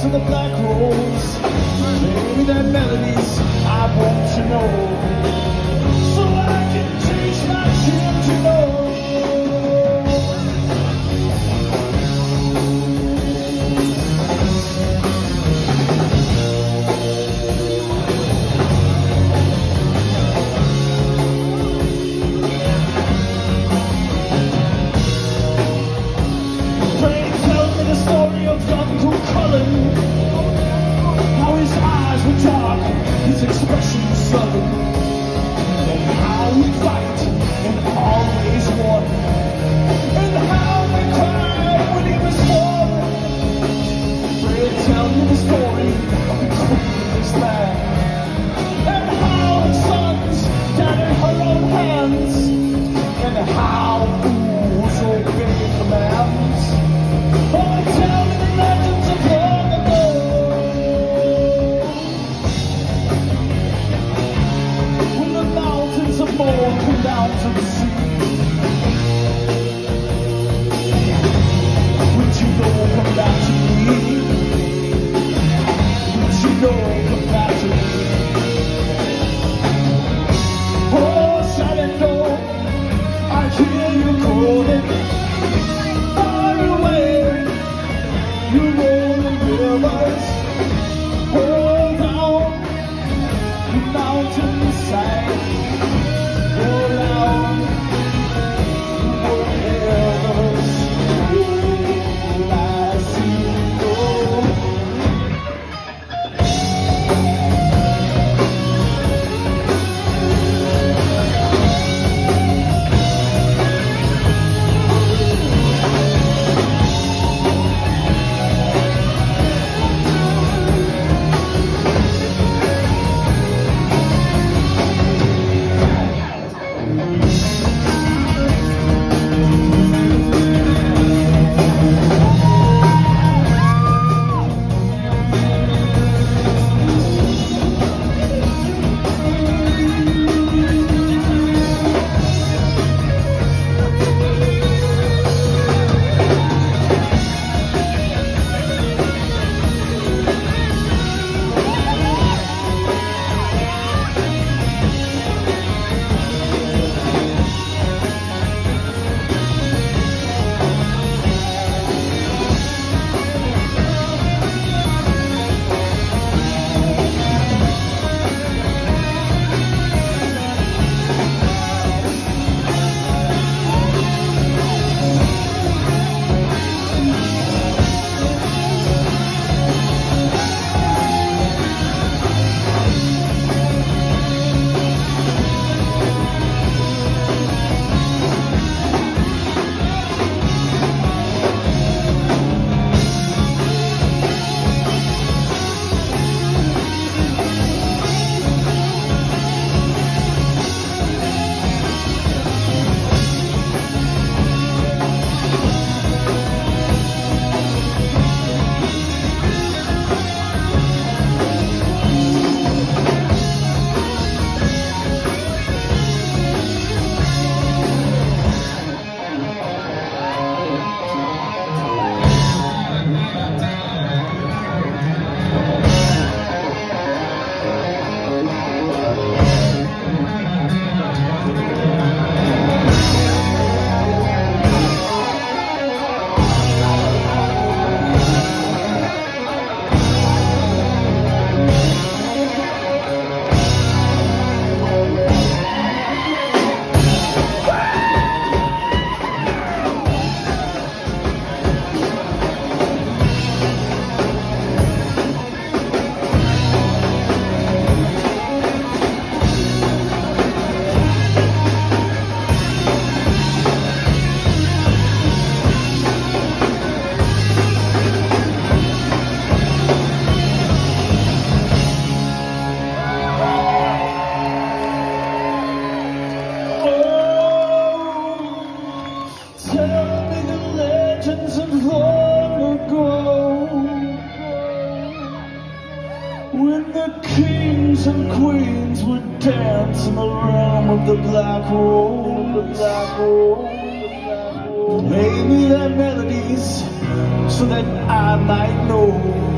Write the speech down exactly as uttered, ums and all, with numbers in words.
to the black rose. Play that melodies I want to know, so I can taste my chin to know. How his eyes were dark, his expression was sullen, and how he fight and always won, and how he cried when he was fallen. They'll tell you the story of the queen of this land, and how her sons died in her own hands, and how fools obeyed commands. Oh, tell me the legends of long ago, when the mountains of mold come down to the sea. Would you know come back to me? Would you know come back to me? Oh, Shenandoah, I hear you calling. Far away, you roll the rivers, hold down the mountainside, roll down the rivers, roll as you go. kings and queens would dance in the realm of the black hole, the black hole, the black hole. Play me their melodies so that I might know